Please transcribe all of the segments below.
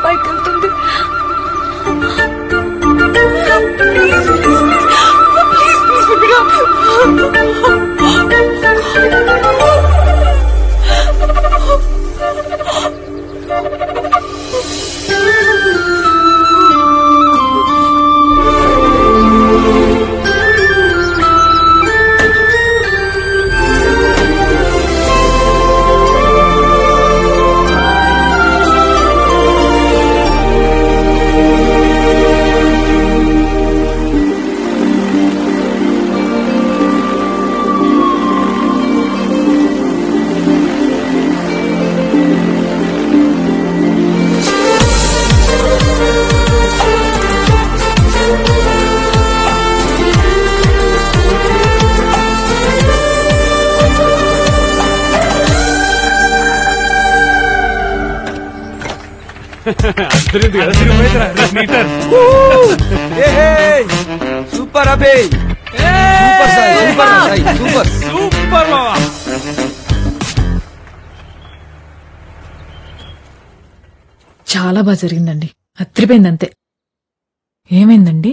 Bike వెళ్తుంది. Super అబే, super Sai, super Sai, super super బావా. చాలా బాగా జరిగిందండి. అత్రిపోయింది అంతే. ఏమైందండి?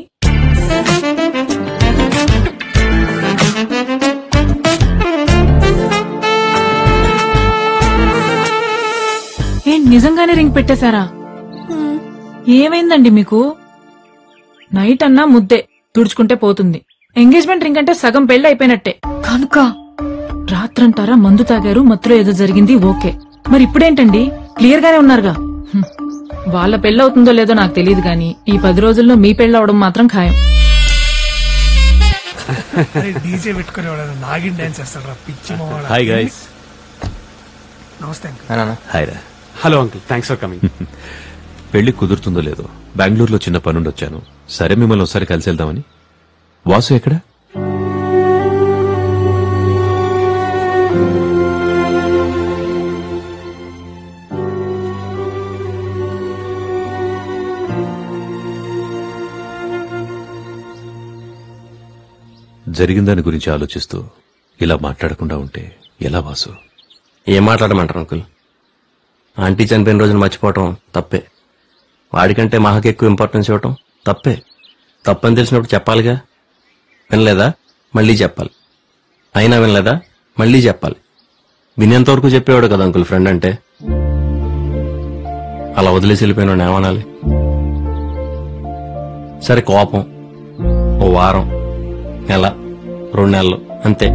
నిజంగానే రింగ్ పెట్టేశారా? ఏమైందండి మీకు? నైట్ అన్నా ముద్దే తుడుచుకుంటే పోతుంది. ఎంగేజ్మెంట్ రింగ్ అంటే సగం పెళ్లి అయిపోయినట్టే. కనుక రాత్రంటారా మందు తాగారు, మత్తులో ఏదో జరిగింది, ఓకే. మరి ఇప్పుడేంటండి? క్లియర్ గానే ఉన్నారుగా. వాళ్ళ పెళ్ళవుతుందో లేదో నాకు తెలియదు గాని ఈ 10 రోజుల్లో మీ పెళ్ళవడం మాత్రం ఖాయం. డీజే పెట్టుకునేవాడు నాగిన్ డాన్స్ చేస్తాడు రా పిచ్చి మావాడు. Hi guys. నమస్తే హాయ్ రా. Hello uncle, thanks for coming. పెళ్లి కుదురుతుందో లేదో బెంగళూరులో చిన్న పనుండి వచ్చాను. సరే మిమ్మల్ని ఒకసారి కలిసి వెళ్దామని. వాసు ఎక్కడ? జరిగిన దాని గురించి ఆలోచిస్తూ ఇలా మాట్లాడకుండా ఉంటే ఎలా వాసు? ఏం మాట్లాడమంటారు అంకుల్? ఆంటీ చనిపోయిన రోజున మర్చిపోవటం తప్పే. వాడికంటే మహాకి ఎక్కువ ఇంపార్టెన్స్ ఇవ్వటం తప్పే. తప్పని తెలిసినప్పుడు చెప్పాలిగా. వినలేదా? మళ్ళీ చెప్పాలి. అయినా వినలేదా? మళ్ళీ చెప్పాలి. వినేంతవరకు చెప్పేవాడు కదా అంకుల్ ఫ్రెండ్ అంటే. అలా వదిలేసి వెళ్ళిపోయిన ఏమనాలి? సరే కోపం ఓ వారం, నెల, 2 నెలలు అంతే.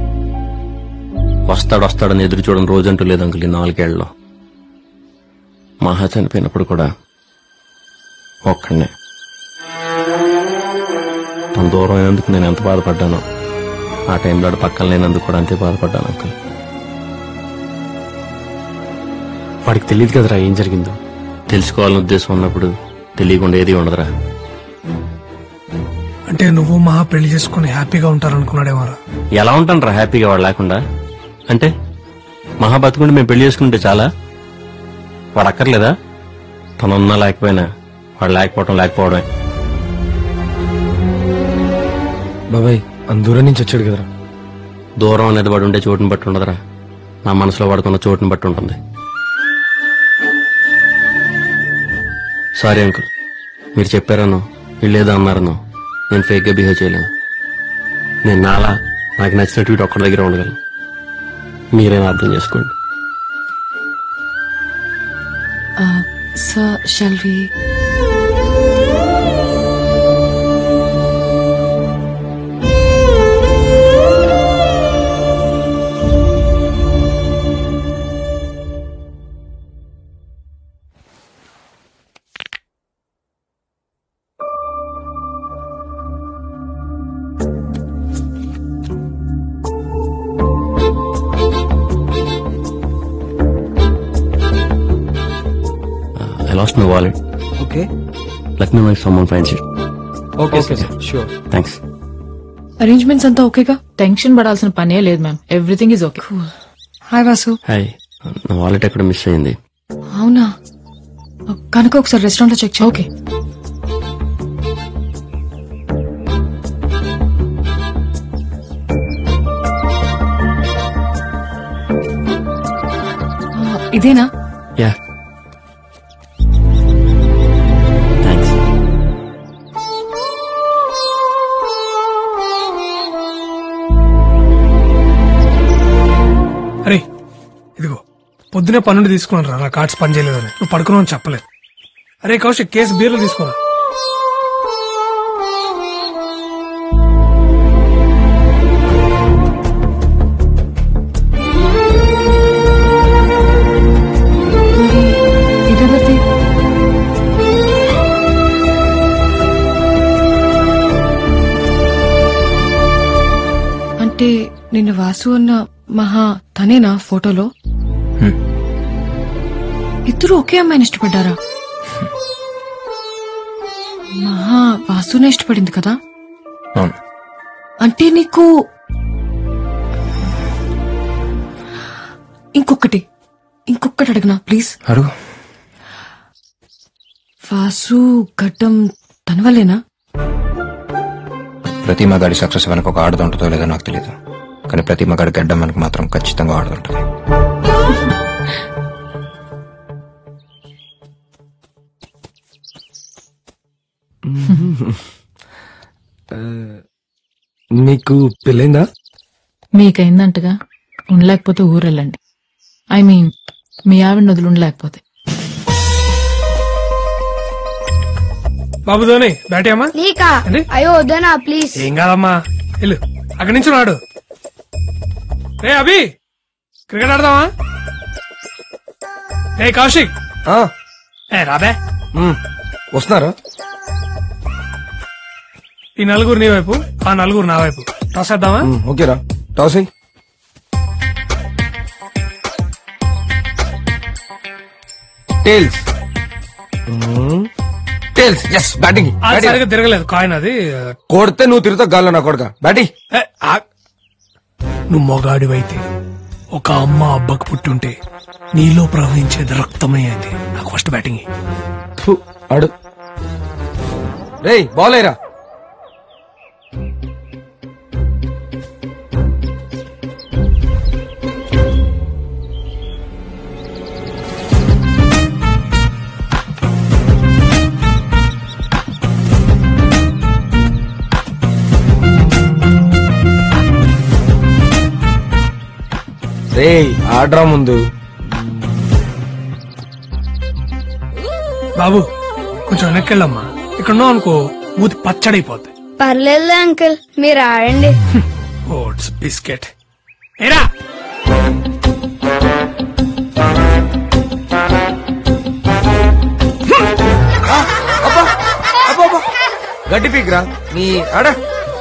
వస్తాడని ఎదురు చూడని రోజంటూ లేదు అంకుల్ ఈ 4 ఏళ్లలో. మహా చనిపోయినప్పుడు కూడా ఒక్కడనే. తన దూరం అయినందుకు నేను ఎంత బాధపడ్డానో ఆ టైంలో పక్కన లేనందుకు కూడా అంతే బాధపడ్డాను అంకుల్. వాడికి తెలియదు కదరా ఏం జరిగిందో. తెలుసుకోవాలని ఉద్దేశం ఉన్నప్పుడు తెలియకుండా ఏది ఉండదురా. అంటే నువ్వు మహా పెళ్లి చేసుకుని హ్యాపీగా ఉంటారనుకున్నాడేమోరా. ఎలా ఉంటాను రా హ్యాపీగా వాడు లేకుండా? అంటే మహా బతుకుంటే మేము పెళ్లి చేసుకుంటే చాలా? వాడు అక్కర్లేదా? తనున్నా లేకపోయినా వాడు లేకపోవడమే. బాబాయ్ దూరం నుంచి వచ్చాడు కదరా. దూరం అనేది వాడు ఉండే చోటుని బట్టి ఉండదురా, నా మనసులో వాడుకున్న చోటుని బట్టి ఉంటుంది. సారీ అంకుల్, మీరు చెప్పారనో వీళ్ళేదో అన్నారనో నేను ఫేక్ గా బిహేవ్ చేయలేను. నేను నాకు నచ్చినట్టు వీటి ఒక్కడి దగ్గర ఉండగలను. మీరేనా అర్థం చేసుకోండి. Sir, shall we? I lost my wallet. Okay. Let me know if someone finds it. Okay, sir. Sure. Thanks. Arrangements అంతా ఓకేగా? టెన్షన్ పడాల్సిన పనే లేదు ma'am. Everything is okay. Hi Vasu. Hi. నా వాలెట్ ఎక్కడ మిస్ అయింది? అవునా? కనుక ఒకసారి రెస్టారెంట్ లో చెక్ చేయి. ఓకే. ఇదేనా? యా. పొద్దునే పన్నుండి తీసుకున్నాను రా, నా కార్డ్స్ పని చేయలేదని. నువ్వు పడుకున్నావు అని చెప్పలేదు. అరే కౌశిక్, కేసు బీర్లు తీసుకున్నా. అంటే నిన్న వాసు అన్న మహా తనేనా ఫోటోలో? ఇద్దరు ఒకే అమ్మాయిని ఇష్టపడ్డారా? మహా వాసునే ఇష్టపడింది కదా? అవును. అంటే నీకు ఇంకొకటి అడగనా ప్లీజ్? అడుగు. వాసు గడ్డం తన వల్లేనా? ప్రతి మగాడి సక్సెస్ వెనక ఒక ఆడది ఉంటుందో లేదో నాకు తెలియదు, కానీ ప్రతి మగాడి గడ్డం వెనక మాత్రం ఖచ్చితంగా ఆడుతుంటది. నీకు పెళ్ళైందా? మీకైందంటగా, ఉండలేకపోతే ఊరెళ్ళండి. ఐ మీన్ మీ ఆవిడ వదిలి ఉండలేకపోతే. బాబు ధోని బ్యాటీ అమ్మా. నీకా? ఏంది? అయ్యో వద్దనా ప్లీజ్. ఏం కాదమ్మా, వెళ్ళు అక్కడి నుంచి రాడు. రే అభి, క్రికెట్ ఆడదామా? రే కౌశిక్, రాబే. వస్తున్నారా? ఈ నలుగురు నీ వైపు, ఆ నలుగురు నా వైపు. టాస్ వేద్దామా? ఓకేరా, టాస్ అయ్యి. టేల్స్. టేల్స్. Yes, batting. అది సరిగ్గా తిరగలేదు కాయిన్, అది కొడితే నువ్వు తిరుగుతావు గాల్లో నా కొడుక. బ్యాటింగ్. నువ్వు మొగాడివైతే ఒక అమ్మ అబ్బకు పుట్టుంటే నీలో ప్రవహించేది రక్తమయ్యేది. నాకు ఫస్ట్ బ్యాటింగ్. ఆడు. రేయ్ బాల్ అయ్యరా. రేయ్ ఆడ్రా ముందు. బాబు కొంచెం వెనక్కెళ్ళమ్మా, ఇక్కడ ఉన్నావు అనుకో మూతి పచ్చడైపోద్ది. పర్లేదు అంకుల్, మీరు ఆడండి. Oats biscuit. ఏరా గడ్డి పీక్రా నీ ఆడ.